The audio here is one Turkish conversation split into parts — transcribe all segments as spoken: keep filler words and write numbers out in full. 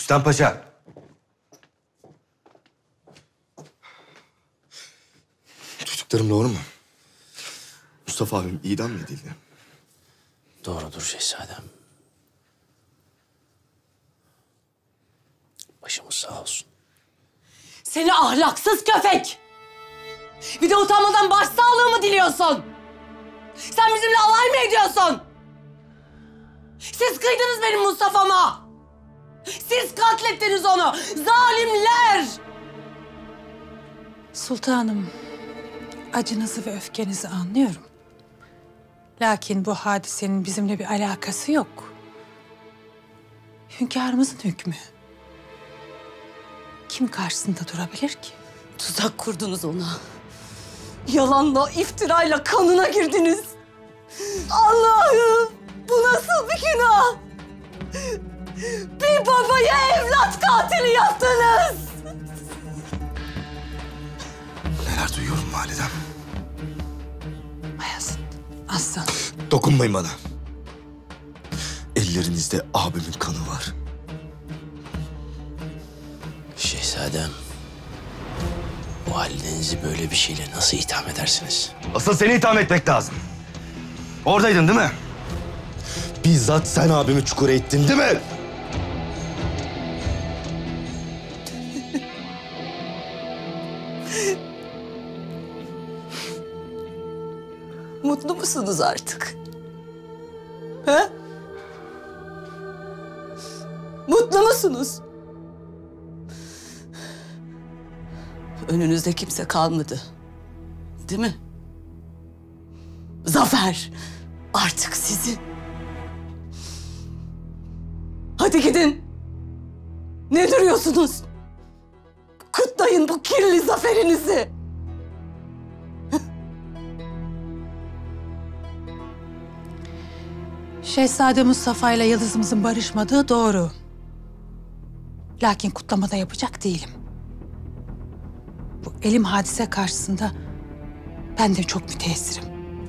Rüstem Paşa. Duyduklarım doğru mu? Mustafa abim idam mı edildi? Doğrudur şehzadem. Başımız sağ olsun. Seni ahlaksız köpek! Bir de utanmadan başsağlığı mı diliyorsun? Sen bizimle alay mı ediyorsun? Siz kıydınız benim Mustafa'ma! Siz katlettiniz onu! Zalimler! Sultanım, acınızı ve öfkenizi anlıyorum. Lakin bu hadisenin bizimle bir alakası yok. Hünkârımızın hükmü. Kim karşısında durabilir ki? Tuzak kurdunuz ona. Yalanla, iftirayla kanına girdiniz. Allah'ım! Bu nasıl bir günah? Bir babayı evlat katili yaptınız! Neler duyuyorum validem. Bayezid, aslan. Dokunmayın bana. Ellerinizde abimin kanı var. Şehzadem, validenizi böyle bir şeyle nasıl itham edersiniz? Asıl seni itham etmek lazım. Oradaydın değil mi? Bizzat sen abimi çukura ettin değil mi? Mutlu musunuz artık? He? Mutlu musunuz? Önünüzde kimse kalmadı. Değil mi? Zafer artık sizin. Hadi gidin. Ne duruyorsunuz? Kutlayın bu kirli zaferinizi. Şehzade Mustafa ile Yıldızımızın barışmadığı doğru. Lakin kutlamada yapacak değilim. Bu elim hadise karşısında ben de çok müteessirim.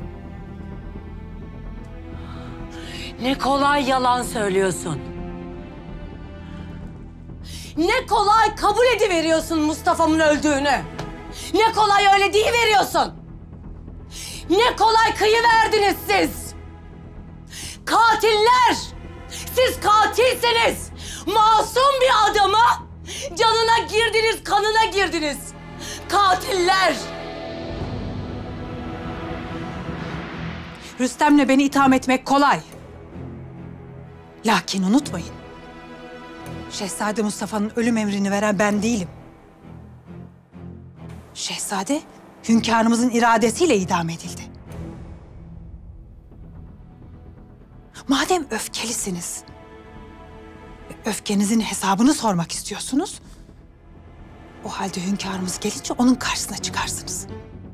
Ne kolay yalan söylüyorsun. Ne kolay kabul ediveriyorsun Mustafa'mın öldüğünü. Ne kolay öyle deyiveriyorsun. Ne kolay kıyıverdiniz siz. Katiller! Siz katilsiniz! Masum bir adamı canına girdiniz, kanına girdiniz. Katiller! Rüstem'le beni itham etmek kolay. Lakin unutmayın. Şehzade Mustafa'nın ölüm emrini veren ben değilim. Şehzade, hünkârımızın iradesiyle idam edildi. Madem öfkelisiniz ve öfkenizin hesabını sormak istiyorsunuz, o halde hünkârımız gelince onun karşısına çıkarsınız.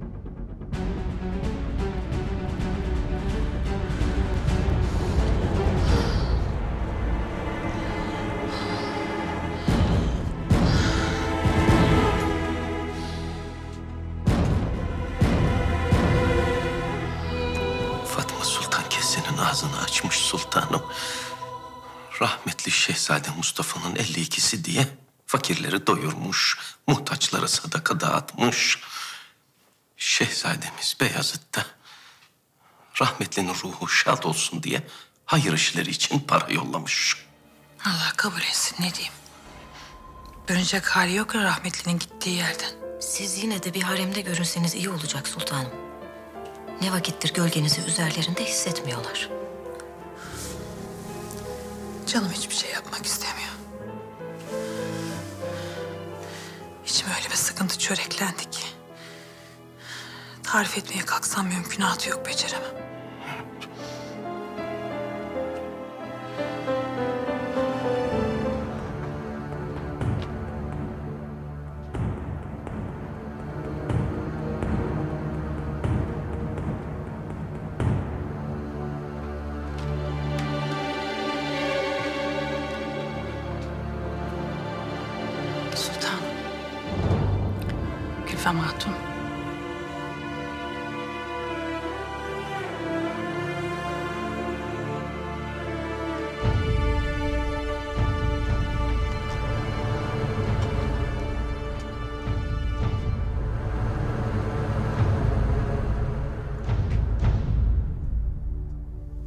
Fatma Sultan kesenin ağzını açmış sultanım. Rahmetli Şehzade Mustafa'nın elli ikisi diye fakirleri doyurmuş, muhtaçlara sadaka dağıtmış. Şehzademiz Beyazıt da rahmetlinin ruhu şad olsun diye hayır işleri için para yollamış. Allah kabul etsin, ne diyeyim. Dönecek hali yok ya rahmetlinin gittiği yerden. Siz yine de bir haremde görünseniz iyi olacak sultanım. Ne vakittir gölgenizi üzerlerinde hissetmiyorlar. Canım hiçbir şey yapmak istemiyor. İçime öyle bir sıkıntı çöreklendi ki. Tarif etmeye kalksam mümkünatı yok, beceremem. Sultan, Gülfem Hatun.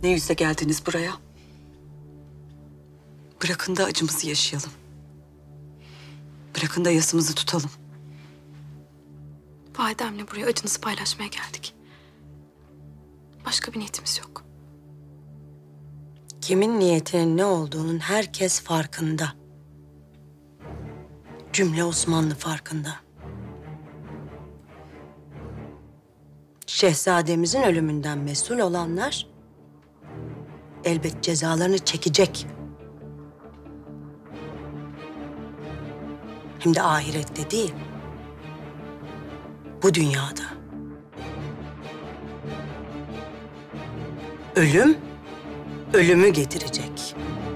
Ne yüzle geldiniz buraya? Bırakın da acımızı yaşayalım. Bırakın da yasımızı tutalım. Validemle buraya acınızı paylaşmaya geldik. Başka bir niyetimiz yok. Kimin niyetinin ne olduğunun herkes farkında. Cümle Osmanlı farkında. Şehzademizin ölümünden mesul olanlar elbet cezalarını çekecek. Hem de ahirette değil, bu dünyada. Ölüm, ölümü getirecek.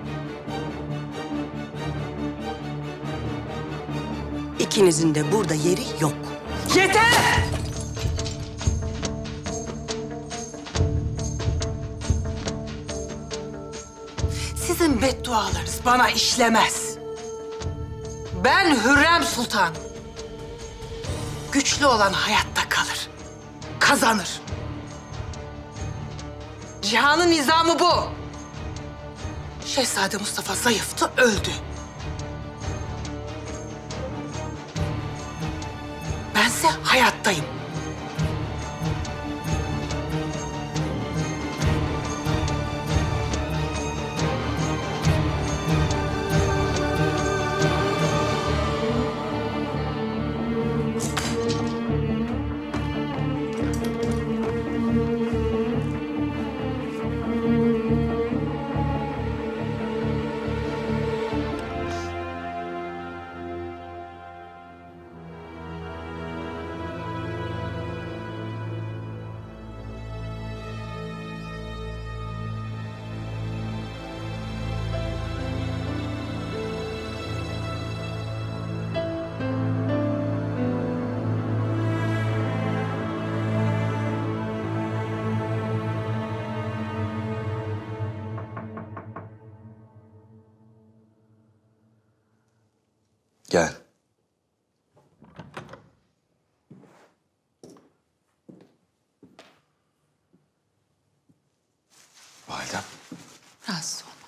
İkinizin de burada yeri yok. Yeter! Sizin beddualarınız bana işlemez. Ben Hürrem Sultan. Güçlü olan hayatta kalır. Kazanır. Cihanın nizamı bu. Şehzade Mustafa zayıftı, öldü. Bense hayattayım. Gel. Validem. Rahatsız olma.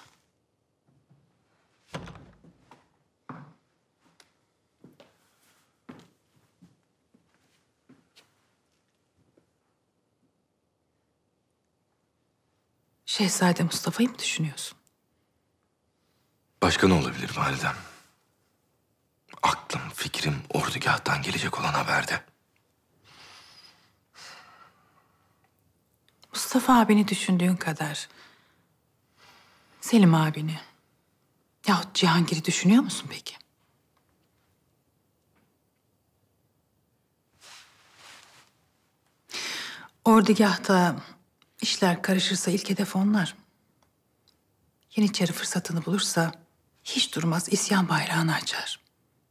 Şehzade Mustafa'yı mı düşünüyorsun? Başka ne olabilir validem? Aklım, fikrim ordugahtan gelecek olan haberde. Mustafa abini düşündüğün kadar Selim abini yahut Cihangir'i düşünüyor musun peki? Ordugahta işler karışırsa ilk hedef onlar. Yeniçeri fırsatını bulursa hiç durmaz isyan bayrağını açar.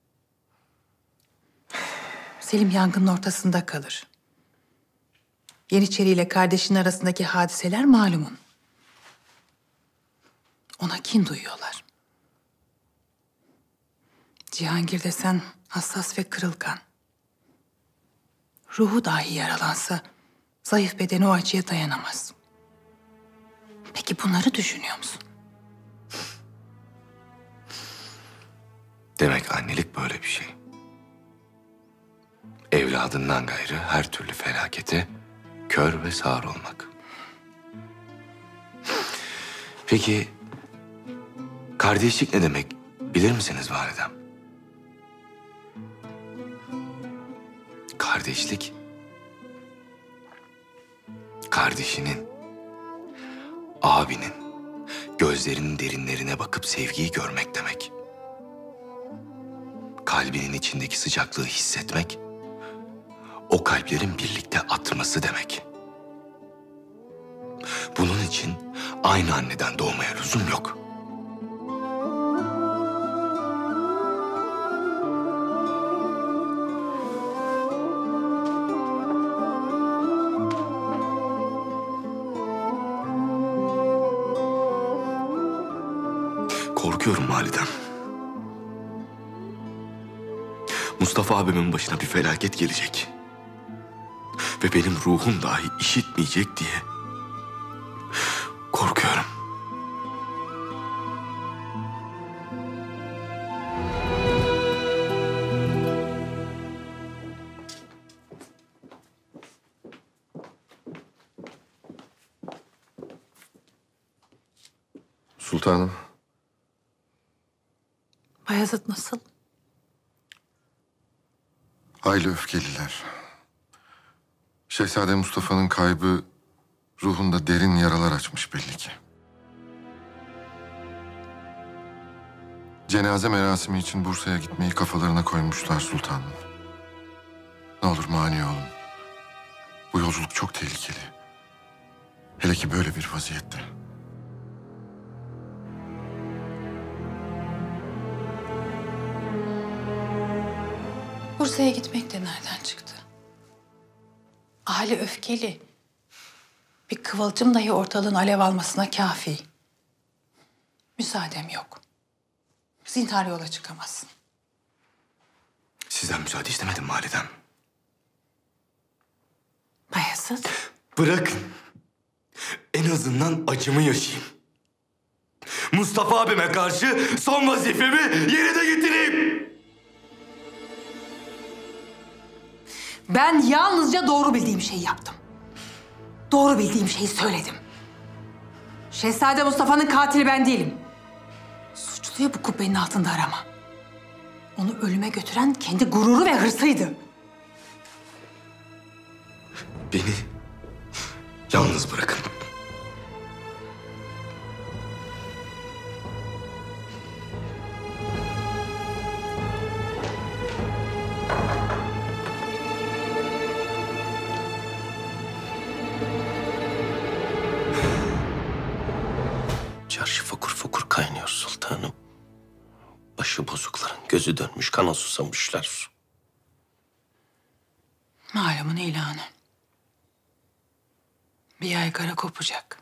Selim yangının ortasında kalır. Yeniçeri ile kardeşinin arasındaki hadiseler malumun. Ona kin duyuyorlar. Cihangir desen hassas ve kırılgan. Ruhu dahi yaralansa zayıf bedeni o acıya dayanamaz. Peki bunları düşünüyor musun? Demek annelik böyle bir şey. Evladından gayrı her türlü felakete kör ve sağır olmak. Peki kardeşlik ne demek bilir misiniz validem? Kardeşlik, kardeşinin, abinin gözlerinin derinlerine bakıp sevgiyi görmek demek. Kalbinin içindeki sıcaklığı hissetmek, o kalplerin birlikte atması demek. Bunun için aynı anneden doğmaya lüzum yok. Korkuyorum validem. Mustafa abimin başına bir felaket gelecek. Ve benim ruhum dahi işitmeyecek diye korkuyorum. Sultanım. Bayezid nasıl? Hayli öfkeliler. Şehzade Mustafa'nın kaybı ruhunda derin yaralar açmış belli ki. Cenaze merasimi için Bursa'ya gitmeyi kafalarına koymuşlar sultanım. Ne olur mani olun. Bu yolculuk çok tehlikeli. Hele ki böyle bir vaziyette. Bursa'ya gitmek de nereden çıktı? Ahali öfkeli. Bir kıvılcım dahi ortalığın alev almasına kafi. Müsaadem yok. Zinhar yola çıkamazsın. Sizden müsaade istemedim validem. Bayezid. Bırakın. En azından acımı yaşayayım. Mustafa abime karşı son vazifemi yerine getireyim. Ben yalnızca doğru bildiğim şeyi yaptım. Doğru bildiğim şeyi söyledim. Şehzade Mustafa'nın katili ben değilim. Suçluyu bu kubbenin altında arama. Onu ölüme götüren kendi gururu ve hırsıydı. Beni yalnız bırakın. Çarşı fokur fokur kaynıyor sultanım. Başı bozukların gözü dönmüş, kana susamışlar. Malumun ilanı. Bir yaygara kopacak.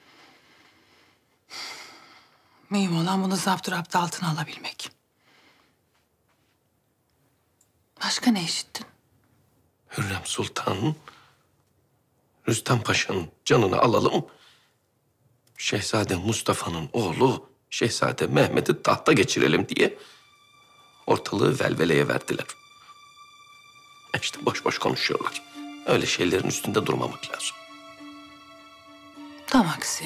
Mühim olan bunu zapturapt altına alabilmek. Başka ne işittin? Hürrem Sultan, Rüstem Paşa'nın canını alalım. Şehzade Mustafa'nın oğlu Şehzade Mehmet'i tahta geçirelim diye ortalığı velveleye verdiler. İşte boş boş konuşuyorlar. Öyle şeylerin üstünde durmamak lazım. Tam aksi.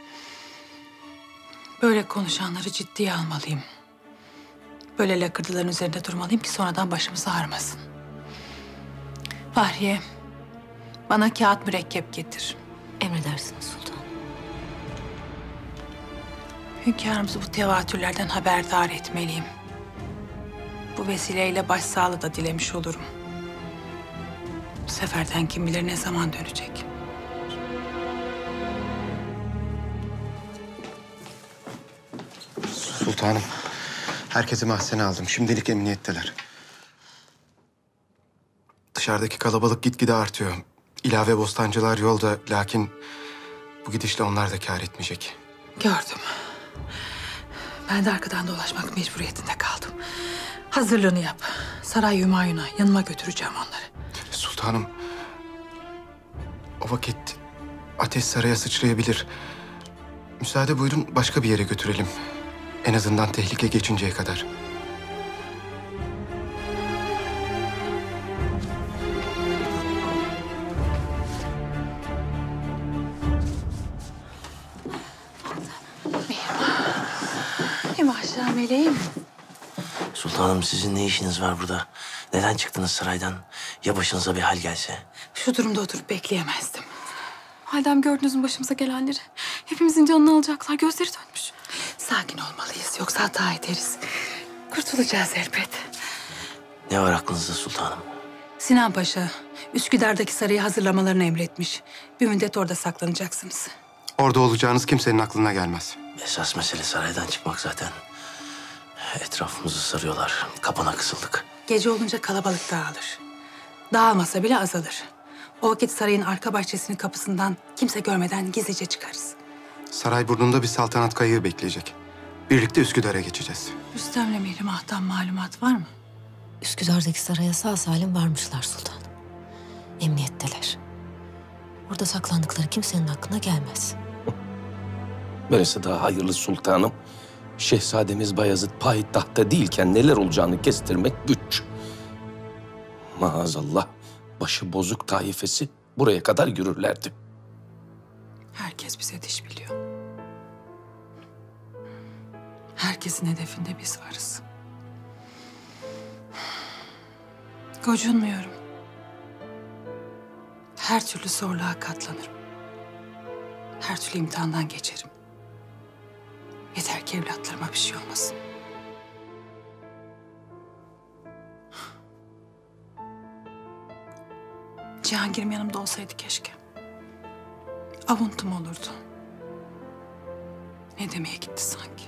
Böyle konuşanları ciddiye almalıyım. Böyle lakırdıların üzerinde durmalıyım ki sonradan başımız ağrımasın. Fahriye, bana kağıt mürekkep getir. Emredersiniz sultanım. Hünkârımızı bu tevatürlerden haberdar etmeliyim. Bu vesileyle başsağlığı da dilemiş olurum. Bu seferden kim bilir ne zaman dönecek. Sultanım, herkesi mahzene aldım. Şimdilik emniyetteler. Dışarıdaki kalabalık gitgide artıyor. İlave bostancılar yolda, lakin bu gidişle onlar da kâr etmeyecek. Gördüm. Ben de arkadan dolaşmak mecburiyetinde kaldım. Hazırlığını yap. Saray Hümayun'a yanıma götüreceğim onları. Sultanım, o vakit ateş saraya sıçrayabilir. Müsaade buyurun, başka bir yere götürelim. En azından tehlike geçinceye kadar. Maşallah meleğim. Sultanım sizin ne işiniz var burada? Neden çıktınız saraydan? Ya başınıza bir hal gelse? Şu durumda oturup bekleyemezdim. Validem gördünüz mü başımıza gelenleri? Hepimizin canını alacaklar. Gözleri dönmüş. Sakin olmalıyız yoksa hata ederiz. Kurtulacağız elbet. Ne var aklınızda sultanım? Sinan Paşa, Üsküdar'daki sarayı hazırlamalarını emretmiş. Bir müddet orada saklanacaksınız. Orada olacağınız kimsenin aklına gelmez. Esas mesele saraydan çıkmak zaten. Etrafımızı sarıyorlar. Kapana kısıldık. Gece olunca kalabalık dağılır. Dağılmasa bile azalır. O vakit sarayın arka bahçesinin kapısından kimse görmeden gizlice çıkarız. Saray burnunda bir saltanat kayığı bekleyecek. Birlikte Üsküdar'a geçeceğiz. Rüstem'le Mihrimah'tan malumat var mı? Üsküdar'daki saraya sağ salim varmışlar sultanım. Emniyetteler. Orada saklandıkları kimsenin aklına gelmez. Böylesi daha hayırlı sultanım. Şehzademiz Bayezid payitahtta değilken neler olacağını kestirmek güç. Maazallah başı bozuk taifesi buraya kadar yürürlerdi. Herkes bize diş biliyor. Herkesin hedefinde biz varız. Gocunmuyorum. Her türlü zorluğa katlanırım. Her türlü imtihandan geçerim. Yeter ki evlatlarıma bir şey olmasın. Cihangir'im yanımda olsaydı keşke. Avuntum olurdu. Ne demeye gitti sanki?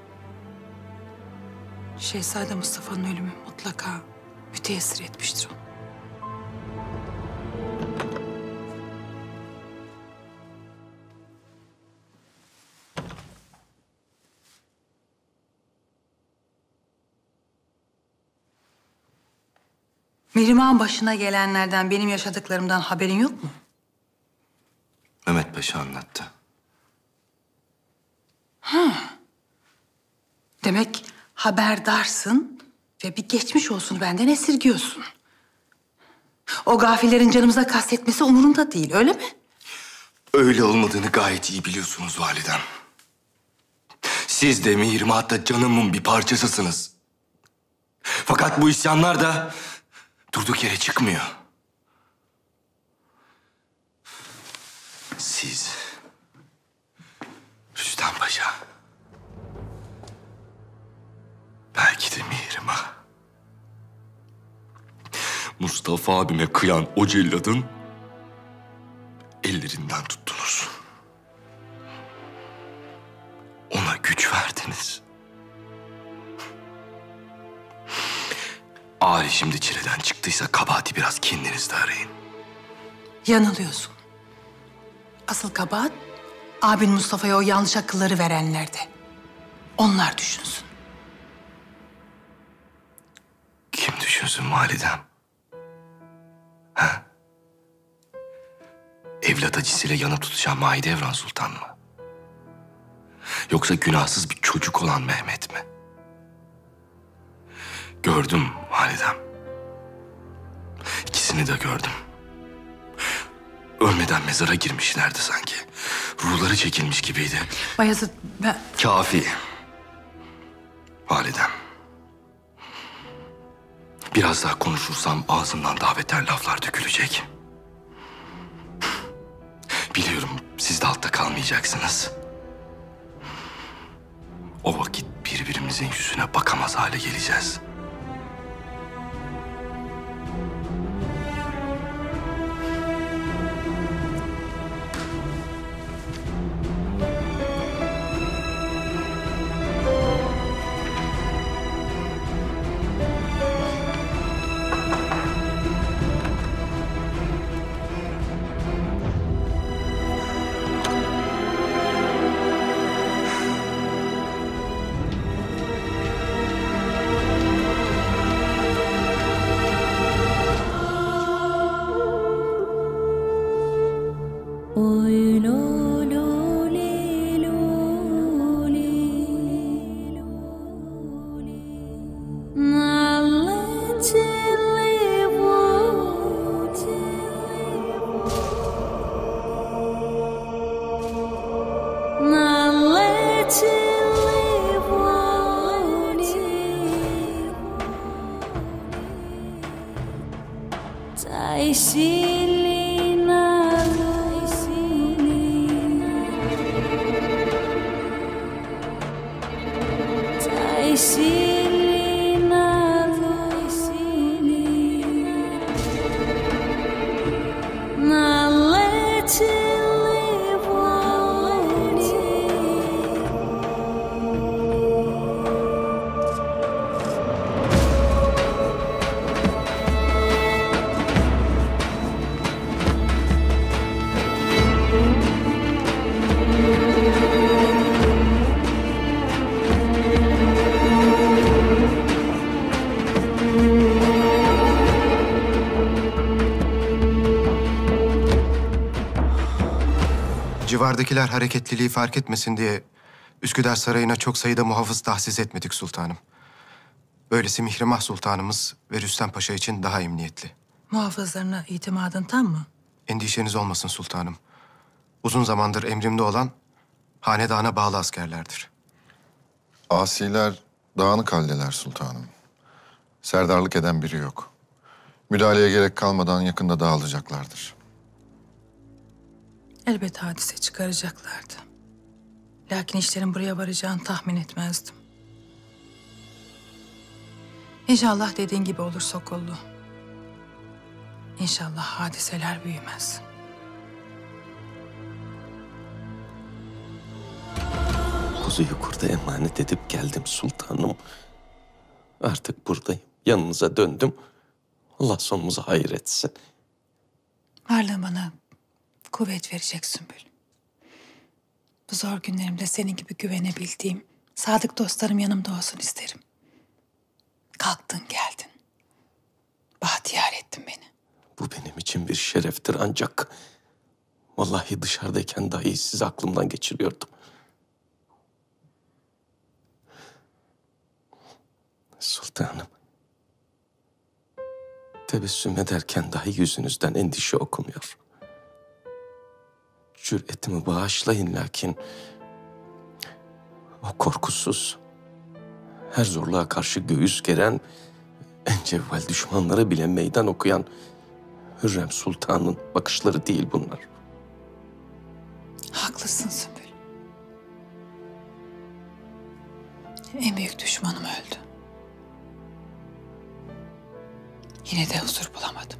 Şehzade Mustafa'nın ölümü mutlaka müteessir etmiştir onu. Mihrimah'ın başına gelenlerden, benim yaşadıklarımdan haberin yok mu? Mehmet Paşa anlattı. Ha. Demek haberdarsın ve bir geçmiş olsun benden esirgiyorsun. O gafillerin canımıza kastetmesi umurunda değil, öyle mi? Öyle olmadığını gayet iyi biliyorsunuz validem. Siz de Mihrimah da canımın bir parçasısınız. Fakat bu isyanlar da durduk yere çıkmıyor. Siz, Rüstem Paşa, belki de Mihrimah, Mustafa abime kıyan o celladın ellerinden tuttunuz. Ona güç verdiniz. Ali şimdi çileden çıktıysa kabahati biraz kendinizde arayın. Yanılıyorsun. Asıl kabahat abin Mustafa'ya o yanlış akılları verenlerde. Onlar düşünsün. Kim düşünsün validem? Ha? Evlat acısıyla yanıp tutuşan Mahidevran Sultan mı? Yoksa günahsız bir çocuk olan Mehmet mi? Gördüm validem. İkisini de gördüm. Ölmeden mezara girmişlerdi sanki. Ruhları çekilmiş gibiydi. Bayezid, ben... Kafi. Validem. Biraz daha konuşursam ağzımdan daha beter laflar dökülecek. Biliyorum siz de altta kalmayacaksınız. O vakit birbirimizin yüzüne bakamaz hale geleceğiz. Civardakiler hareketliliği fark etmesin diye Üsküdar Sarayı'na çok sayıda muhafız tahsis etmedik sultanım. Böylesi Mihrimah Sultanımız ve Rüstem Paşa için daha emniyetli. Muhafızlarına itimadın tam mı? Endişeniz olmasın sultanım. Uzun zamandır emrimde olan hanedana bağlı askerlerdir. Asiler dağınık haldeler sultanım. Serdarlık eden biri yok. Müdahaleye gerek kalmadan yakında dağılacaklardır. Elbet hadise çıkaracaklardı. Lakin işlerin buraya varacağını tahmin etmezdim. İnşallah dediğin gibi olur Sokollu. İnşallah hadiseler büyümez. Kuzuyu kurda emanet edip geldim sultanım. Artık buradayım. Yanınıza döndüm. Allah sonumuzu hayır etsin. Varlığın bana kuvvet verecek Sümbül. Bu zor günlerimde senin gibi güvenebildiğim sadık dostlarım yanımda olsun isterim. Kalktın geldin. Bahtiyar ettin beni. Bu benim için bir şereftir ancak... Vallahi dışarıdayken dahi sizi aklımdan geçiriyordum. Sultanım. Tebessüm ederken dahi yüzünüzden endişe okunuyor. Cüretimi bağışlayın lakin... O korkusuz, her zorluğa karşı göğüs geren... En cevval düşmanlara bile meydan okuyan... Hürrem Sultan'ın bakışları değil bunlar. Haklısın Sümbül. En büyük düşmanım öldü. Yine de huzur bulamadım.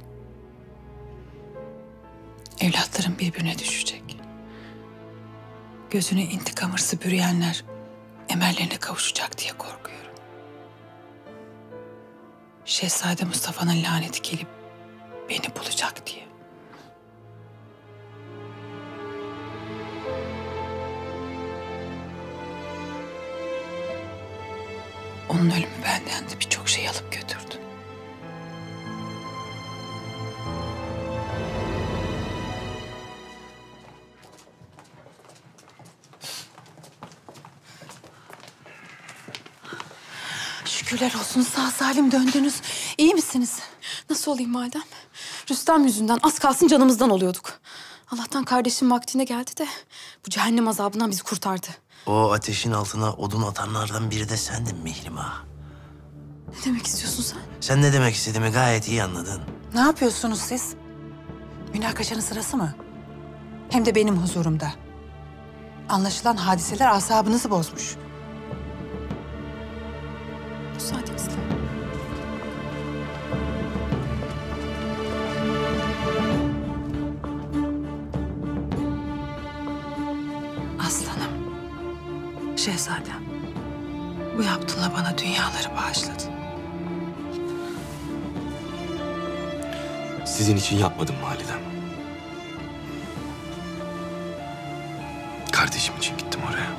Evlatlarım birbirine düşecek. Gözünü intikam hırsı bürüyenler emellerine kavuşacak diye korkuyorum. Şehzade Mustafa'nın laneti gelip beni bulacak diye. Onun ölümü benden de birçok şey alıp götürdü. Şükürler olsun sağ salim döndünüz. İyi misiniz? Nasıl olayım validem? Rüstem yüzünden az kalsın canımızdan oluyorduk. Allah'tan kardeşim vaktinde geldi de bu cehennem azabından bizi kurtardı. O ateşin altına odun atanlardan biri de sendin Mihrimah. Ne demek istiyorsun sen? Sen ne demek istediğimi gayet iyi anladın. Ne yapıyorsunuz siz? Münakaşanın sırası mı? Hem de benim huzurumda. Anlaşılan hadiseler asabınızı bozmuş. Müsaadenizle. Aslanım, şehzadem. Bu yaptığınla bana dünyaları bağışladın. Sizin için yapmadım validem. Kardeşim için gittim oraya.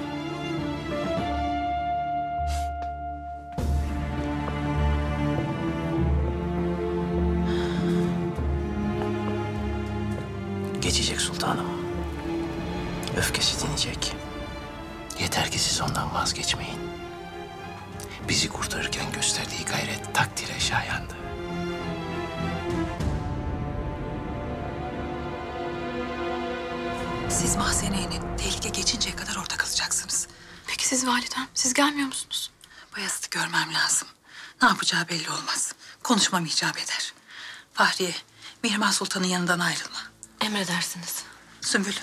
Geçecek sultanım. Öfkesi dinecek. Yeter ki siz ondan vazgeçmeyin. Bizi kurtarırken gösterdiği gayret takdire şayandı. Siz Mahzene'nin tehlike geçinceye kadar orada kalacaksınız. Peki siz validem? Siz gelmiyor musunuz? Bayezid'i görmem lazım. Ne yapacağı belli olmaz. Konuşmam icap eder. Fahriye, Mihrimah Sultan'ın yanından ayrılma. Emredersiniz. Sümbül.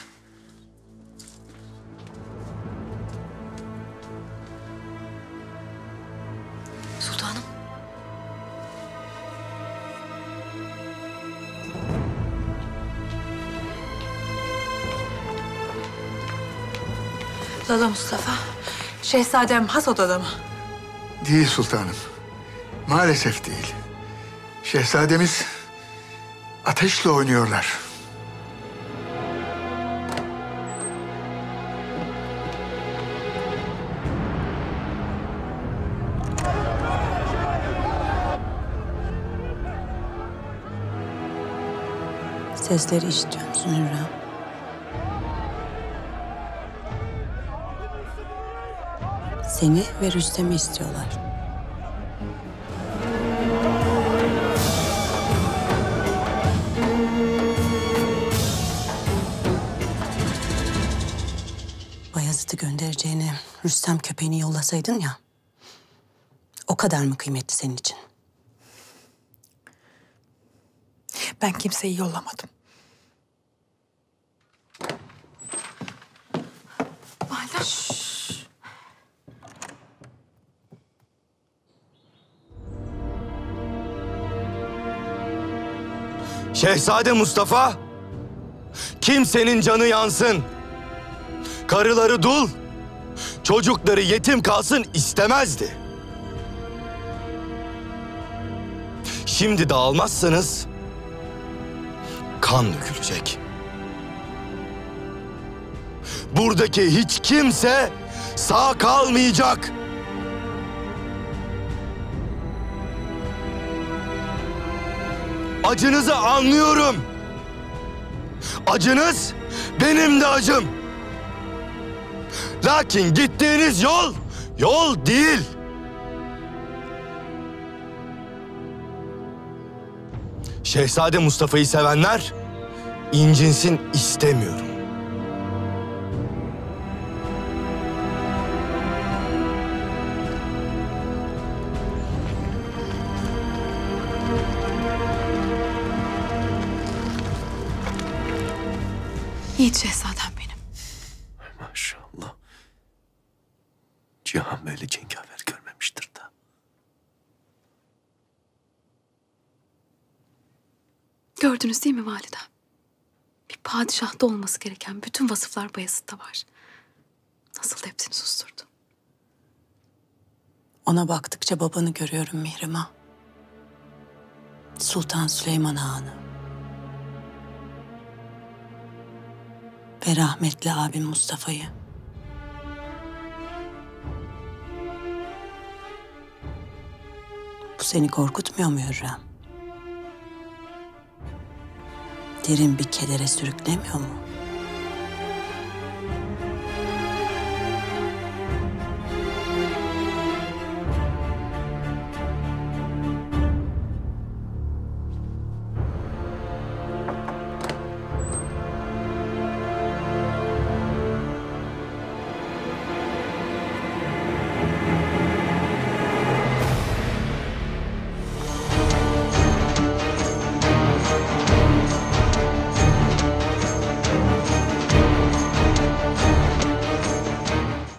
Sultanım. Lala Mustafa, şehzadem has odada mı? Değil sultanım. Maalesef değil. Şehzademiz ateşle oynuyorlar. Sesleri işitiyor musun Hürrem? Seni ve Rüstem'i istiyorlar. Bayezid'i göndereceğini Rüstem köpeğini yollasaydın ya. O kadar mı kıymetli senin için? Ben kimseyi yollamadım. Validem. Şehzade Mustafa, kimsenin canı yansın, karıları dul, çocukları yetim kalsın istemezdi. Şimdi dağılmazsanız kan dökülecek. Buradaki hiç kimse sağ kalmayacak. Acınızı anlıyorum. Acınız benim de acım. Lakin gittiğiniz yol, yol değil. Şehzade Mustafa'yı sevenler incinsin istemiyorum. Yiğit şehzadem benim. Maşallah. Cihan böyle cengaver görmemiştir da. Gördünüz değil mi validem? Bir padişahta olması gereken bütün vasıflar Bayezid'de var. Nasıl da hepsini susturdu. Ona baktıkça babanı görüyorum Mihrimah. Sultan Süleyman Han'ı. Ve rahmetli abim Mustafa'yı. Bu seni korkutmuyor mu Hürrem? Derin bir kedere sürüklemiyor mu?